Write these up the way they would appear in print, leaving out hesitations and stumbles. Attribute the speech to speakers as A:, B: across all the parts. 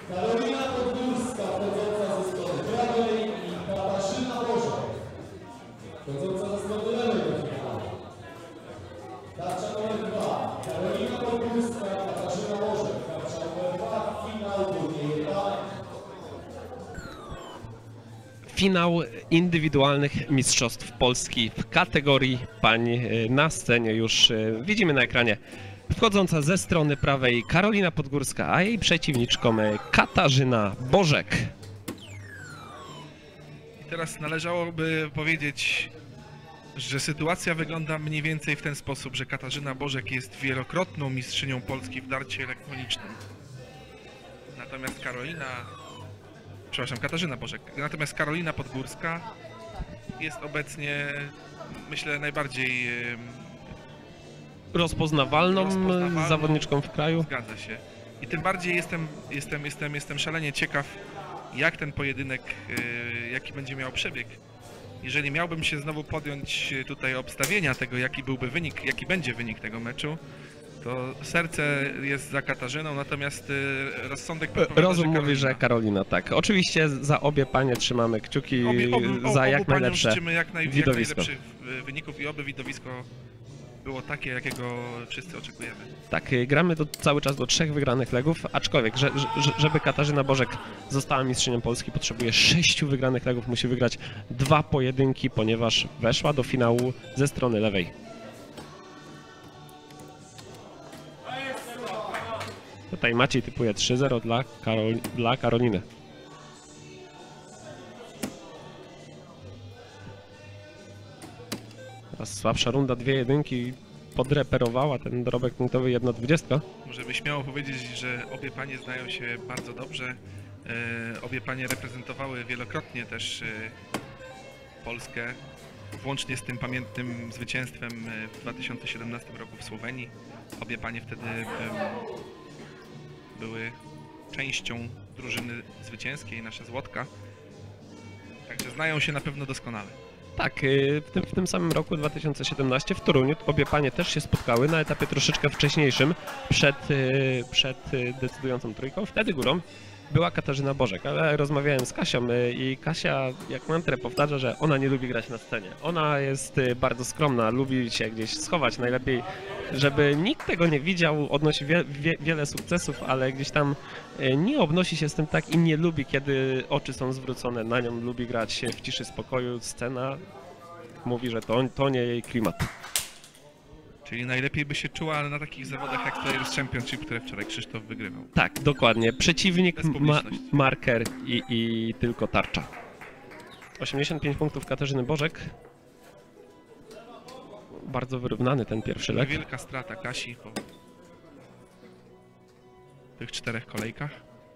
A: Karolina Podgórska, wchodząca ze strony prawej i Katarzyna Bożek, wchodząca ze strony lewej do finału. Tarcza numer 2. Karolina Podgórska, Katarzyna Bożek. Tarcza numer 2. Finał turnieju.
B: Finał indywidualnych mistrzostw Polski w kategorii pań. Na scenie już widzimy na ekranie wchodząca ze strony prawej Karolina Podgórska, a jej przeciwniczką Katarzyna Bożek.
C: I teraz należałoby powiedzieć, że sytuacja wygląda mniej więcej w ten sposób, że Katarzyna Bożek jest wielokrotną mistrzynią Polski w darcie elektronicznym. Natomiast Katarzyna Bożek. Natomiast Karolina Podgórska jest obecnie, myślę, najbardziej
B: Rozpoznawalną zawodniczką w kraju.
C: Zgadza się. I tym bardziej jestem szalenie ciekaw, jak ten pojedynek, jaki będzie miał przebieg. Jeżeli miałbym się znowu podjąć tutaj obstawienia tego, jaki będzie wynik tego meczu, to serce jest za Katarzyną, natomiast rozsądek podpowiada,
B: Rozum mówi, że Karolina, tak. Oczywiście za obie panie trzymamy kciuki za jak najlepsze
C: życzymy jak
B: widowisko.
C: najlepszych wyników i oby widowisko było takie, jakiego wszyscy oczekujemy.
B: Tak, gramy cały czas do 3 wygranych legów, aczkolwiek, żeby Katarzyna Bożek została mistrzynią Polski, potrzebuje 6 wygranych legów, musi wygrać 2 pojedynki, ponieważ weszła do finału ze strony lewej. Tutaj Maciej typuje 3-0 dla Karoliny. Teraz słabsza runda, 2 jedynki, podreperowała ten dorobek punktowy 1,20.
C: Możemy śmiało powiedzieć, że obie panie znają się bardzo dobrze. Obie panie reprezentowały wielokrotnie też Polskę, włącznie z tym pamiętnym zwycięstwem w 2017 roku w Słowenii. Obie panie wtedy były częścią drużyny zwycięskiej, nasza Złotka. Także znają się na pewno doskonale.
B: Tak, w tym samym roku 2017 w Toruniu obie panie też się spotkały na etapie troszeczkę wcześniejszym, przed decydującą trójką. Wtedy górą była Katarzyna Bożek, ale rozmawiałem z Kasią i Kasia jak mantrę powtarza, że ona nie lubi grać na scenie. Ona jest bardzo skromna, lubi się gdzieś schować, najlepiej żeby nikt tego nie widział, odnosi wiele sukcesów, ale gdzieś tam nie obnosi się z tym tak i nie lubi, kiedy oczy są zwrócone na nią, lubi grać w ciszy, spokoju. Scena mówi, że to nie jej klimat.
C: Czyli najlepiej by się czuła na takich zawodach jak Players Championship, które wczoraj Krzysztof wygrywał.
B: Tak, dokładnie. Przeciwnik, marker i tylko tarcza. 85 punktów Katarzyny Bożek. Bardzo wyrównany ten pierwszy leg.
C: Wielka strata Kasi po tych 4 kolejkach.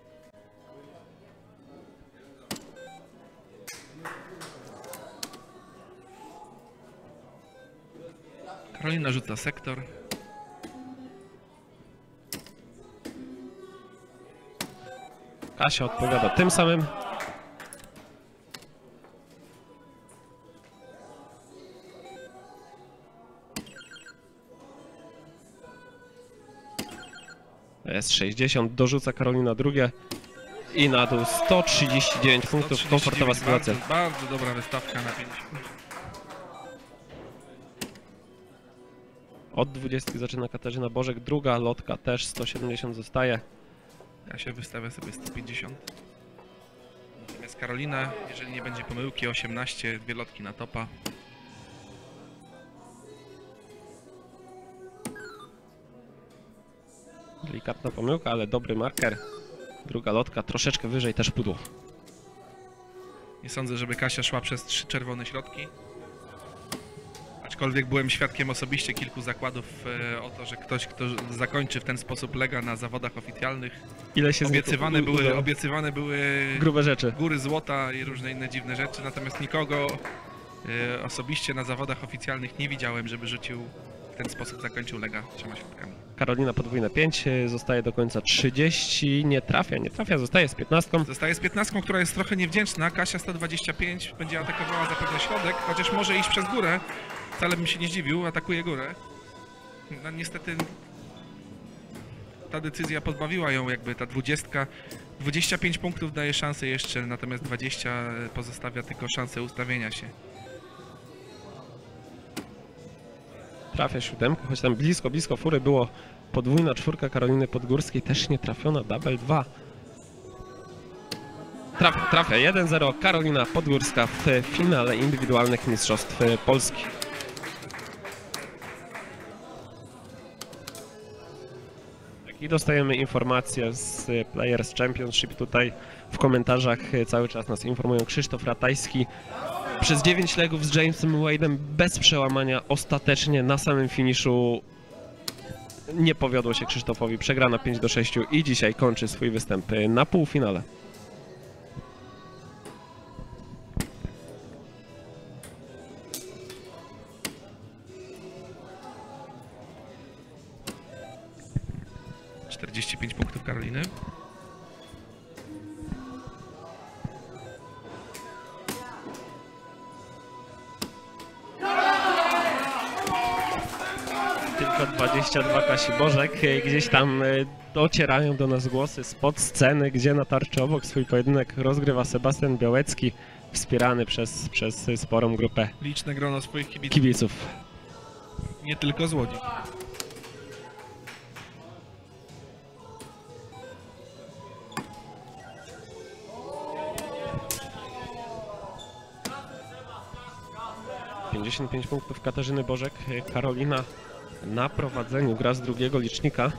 C: Karolina rzuca sektor.
B: Kasia odpowiada tym samym. Jest 60, dorzuca Karolina drugie i na dół 139 punktów, komfortowa sytuacja.
C: Bardzo dobra wystawka na 50.
B: Od 20 zaczyna Katarzyna Bożek, druga lotka też 170 zostaje.
C: Ja się wystawię sobie 150. Natomiast Karolina, jeżeli nie będzie pomyłki, 18, 2 lotki na topa.
B: Delikatna pomyłka, ale dobry marker. Druga lotka, troszeczkę wyżej też pudło.
C: Nie sądzę, żeby Kasia szła przez 3 czerwone środki. Aczkolwiek byłem świadkiem osobiście kilku zakładów o to, że ktoś, kto zakończy w ten sposób lega na zawodach oficjalnych, obiecywane były
B: grube rzeczy,
C: góry złota i różne inne dziwne rzeczy, natomiast nikogo osobiście na zawodach oficjalnych nie widziałem, żeby rzucił w ten sposób, zakończył lega 3 środkami.
B: Karolina podwójne 5, zostaje do końca 30, nie trafia, zostaje z 15.
C: Zostaje z 15, która jest trochę niewdzięczna. Kasia 125 będzie atakowała zapewne środek, chociaż może iść przez górę. Wcale bym się nie zdziwił, atakuje górę. No niestety ta decyzja pozbawiła ją jakby ta 20. 25 punktów daje szansę jeszcze, natomiast 20 pozostawia tylko szansę ustawienia się.
B: Trafia siódemkę, choć tam blisko fury było. Podwójna czwórka Karoliny Podgórskiej, też nie trafiona, double 2. Trafia 1-0 Karolina Podgórska w finale indywidualnych mistrzostw Polski. I dostajemy informacje z Players Championship. Tutaj w komentarzach cały czas nas informują. Krzysztof Ratajski przez 9 legów z Jamesem Wade'em bez przełamania. Ostatecznie na samym finiszu nie powiodło się Krzysztofowi. Przegrana 5-6 i dzisiaj kończy swój występ na półfinale.
C: ...45 punktów Karoliny.
B: Tylko 22 Kasi Bożek. Gdzieś tam docierają do nas głosy spod sceny, gdzie na tarczy obok swój pojedynek rozgrywa Sebastian Białecki, wspierany przez sporą grupę
C: Liczne grono swoich
B: kibiców.
C: Nie tylko z Łodzi.
B: ...55 punktów Katarzyny Bożek. Karolina na prowadzeniu, gra z drugiego licznika.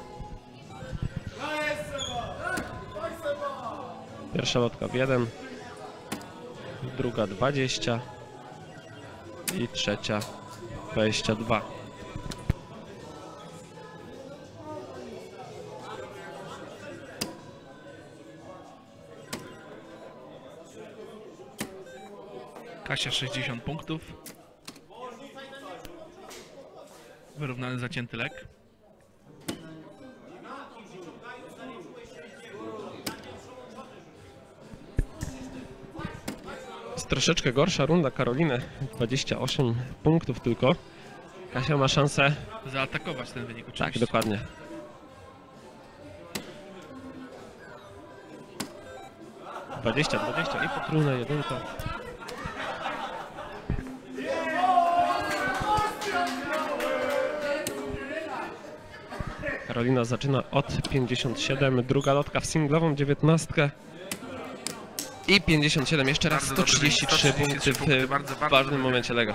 B: Pierwsza lotka w 1, druga 20 i trzecia 22.
C: Kasia 60 punktów. Wyrównany zacięty lek.
B: Jest troszeczkę gorsza runda Karoliny, 28 punktów tylko. Kasia ma szansę
C: Zaatakować ten wynik oczywiście.
B: Tak, dokładnie. Dwadzieścia i potrójna jedynka. Karolina zaczyna od 57, druga lotka w singlową 19 i 57, jeszcze raz
C: Bardzo
B: 133
C: dobry,
B: punkty
C: 133
B: w
C: bardzo
B: ważnym
C: dobry.
B: momencie lega.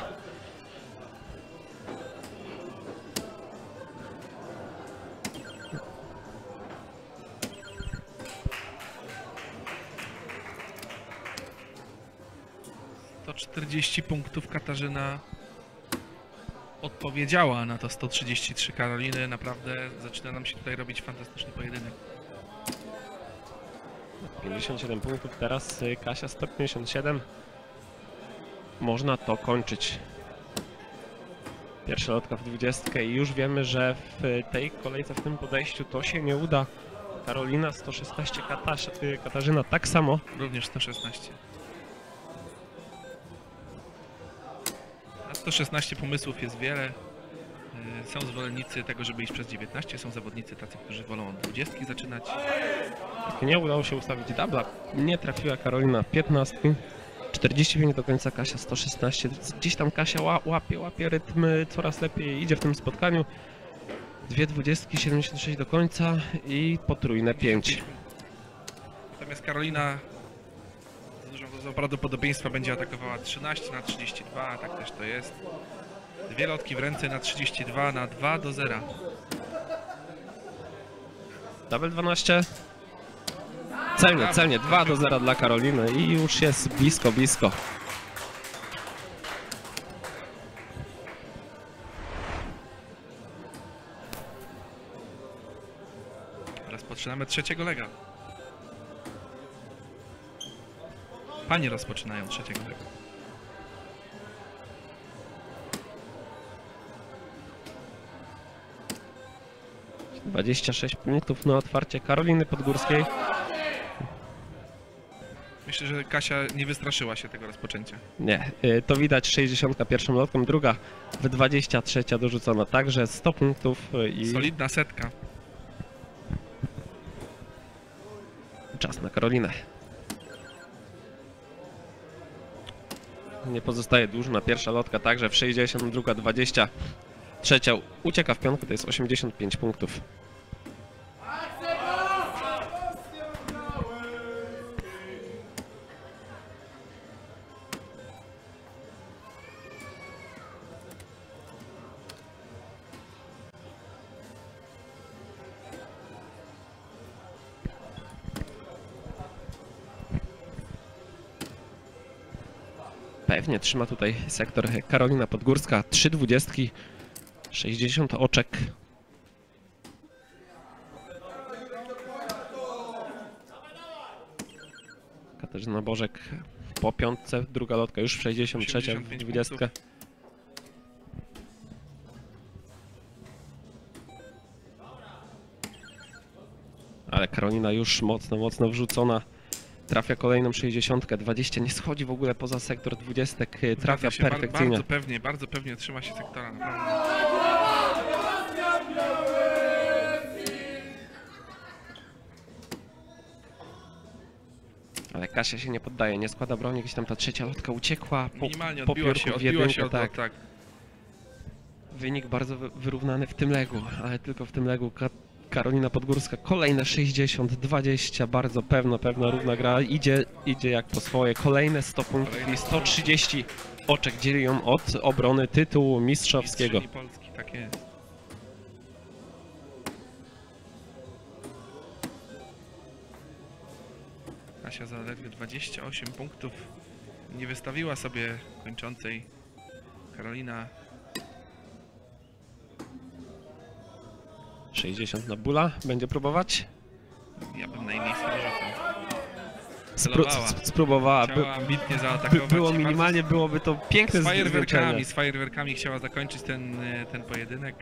C: To 40 punktów Katarzyna odpowiedziała na to 133 Karoliny. Naprawdę zaczyna nam się tutaj robić fantastyczny pojedynek.
B: 57 punktów, teraz Kasia 157. Można to kończyć. Pierwsza lotka w 20 i już wiemy, że w tej kolejce, w tym podejściu to się nie uda. Karolina 116, Katarzyna tak samo.
C: Również 116. Na 116 pomysłów jest wiele. Są zwolennicy tego, żeby iść przez 19. Są zawodnicy tacy, którzy wolą od 20 zaczynać.
B: Nie udało się ustawić dubla. Nie trafiła Karolina 15. 45 do końca, Kasia 116. Gdzieś tam Kasia łapie rytm, coraz lepiej idzie w tym spotkaniu. Dwie 20, 76 do końca i potrójne 5.
C: Natomiast Karolina z dużą dozą prawdopodobieństwa będzie atakowała 13 na 32, tak też to jest. Dwie lotki w ręce na 32 na 2-0.
B: Double 12. Celnie, 2-0 dla Karoliny i już jest blisko.
C: Rozpoczynamy trzeciego lega. Panie rozpoczynają trzeciego lega.
B: - 26 punktów na otwarcie Karoliny Podgórskiej.
C: Myślę, że Kasia nie wystraszyła się tego rozpoczęcia.
B: Nie, to widać 61 lotką, druga w 23 dorzucona, także 100 punktów i
C: Solidna setka.
B: Czas na Karolinę. Nie pozostaje dużo na pierwsza lotka, także w 60, druga 20. Trzecia ucieka w piątkę, to jest 85 punktów. Pewnie trzyma tutaj sektor Karolina Podgórska. 3,20, 60 oczek. Katarzyna Bożek po piątce, druga lotka już w 63,
C: 85
B: 20.
C: punktów.
B: Ale Karolina już mocno wrzucona. Trafia kolejną 60, 20, nie schodzi w ogóle poza sektor 20, trafia
C: Zgadza się,
B: perfekcyjnie.
C: bardzo pewnie trzyma się sektora, naprawdę.
B: Ale Kasia się nie poddaje, nie składa broni, gdzieś tam ta trzecia lotka uciekła po,
C: Minimalnie
B: po
C: odbiła
B: piórku
C: się,
B: w jedynkę,
C: tak.
B: tak. Wynik bardzo wyrównany w tym legu, ale tylko w tym legu. Karolina Podgórska, kolejne 60, 20, bardzo pewna równa gra, idzie jak po swoje, kolejne 100 punktów i 130 oczek dzieli ją od obrony tytułu mistrzowskiego.
C: Mistrzyni Polski, tak jest. Kasia zaledwie 28 punktów nie wystawiła sobie kończącej. Karolina
B: 60 na Bula, będzie próbować?
C: Ja bym na jej miejscu nie rzucał. Celowała.
B: Spróbowała,
C: Chciała ambitnie zaatakować.
B: było
C: i bardzo
B: minimalnie, byłoby to piękne
C: z fajerwerkami chciała zakończyć ten pojedynek.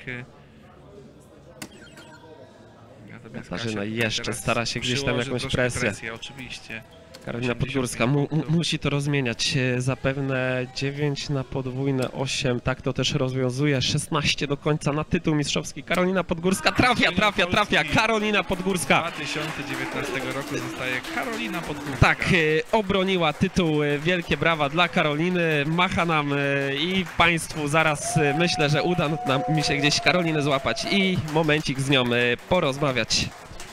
C: Natomiast
B: Katarzyna
C: Kasia
B: jeszcze
C: teraz
B: stara się gdzieś tam
C: przyłoży
B: jakąś
C: troszkę
B: presję.
C: Oczywiście.
B: Karolina
C: 85
B: Podgórska
C: punktów.
B: musi to rozmieniać. Zapewne 9 na podwójne 8, tak to też rozwiązuje. 16 do końca na tytuł mistrzowski. Karolina Podgórska trafia. Karolina Podgórska.
C: 2019 roku zostaje Karolina Podgórska.
B: Tak, obroniła tytuł. Wielkie brawa dla Karoliny. Macha nam i Państwu zaraz myślę, że uda mi się gdzieś Karolinę złapać i momencik z nią porozmawiać.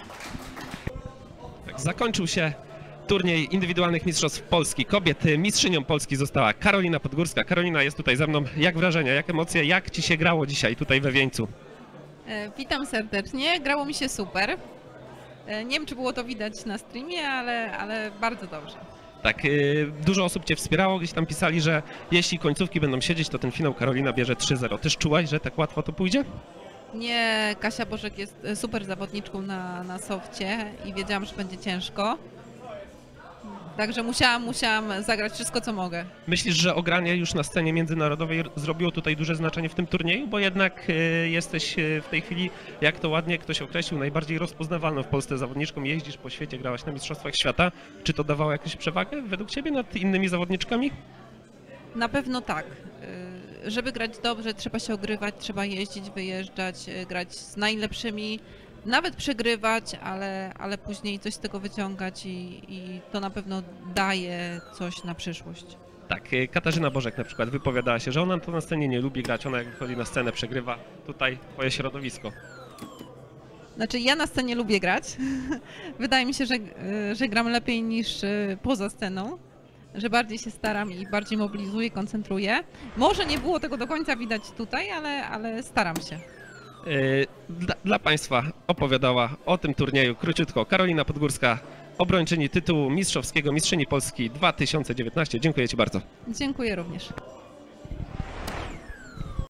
B: Zakończył się turniej indywidualnych mistrzostw Polski kobiet. Mistrzynią Polski została Karolina Podgórska. Karolina jest tutaj ze mną. Jak wrażenia, jak emocje, jak Ci się grało dzisiaj tutaj we Wieńcu?
D: Witam serdecznie, grało mi się super. Nie wiem, czy było to widać na streamie, ale bardzo dobrze.
B: Tak, dużo osób Cię wspierało, gdzieś tam pisali, że jeśli końcówki będą siedzieć, to ten finał Karolina bierze 3-0. Też czułaś, że tak łatwo to pójdzie?
D: Nie, Kasia Bożek jest super zawodniczką na sofcie i wiedziałam, że będzie ciężko. Także musiałam zagrać wszystko, co mogę.
B: Myślisz, że ogranie już na scenie międzynarodowej zrobiło tutaj duże znaczenie w tym turnieju? Bo jednak jesteś w tej chwili, jak to ładnie ktoś określił, najbardziej rozpoznawalną w Polsce zawodniczką. Jeździsz po świecie, grałaś na Mistrzostwach Świata. Czy to dawało jakąś przewagę według Ciebie nad innymi zawodniczkami?
D: Na pewno tak. Żeby grać dobrze, trzeba się ogrywać, trzeba jeździć, wyjeżdżać, grać z najlepszymi. Nawet przegrywać, ale później coś z tego wyciągać i to na pewno daje coś na przyszłość.
B: Tak, Katarzyna Bożek na przykład wypowiadała się, że ona to na scenie nie lubi grać, ona jak wychodzi na scenę przegrywa. Tutaj Twoje środowisko.
D: Znaczy ja na scenie lubię grać. Wydaje mi się, że gram lepiej niż poza sceną, że bardziej się staram i bardziej mobilizuję, koncentruję. Może nie było tego do końca widać tutaj, ale staram się.
B: Dla Państwa opowiadała o tym turnieju króciutko Karolina Podgórska, obrończyni tytułu mistrzowskiego, mistrzyni Polski 2019. Dziękuję Ci bardzo.
D: Dziękuję również.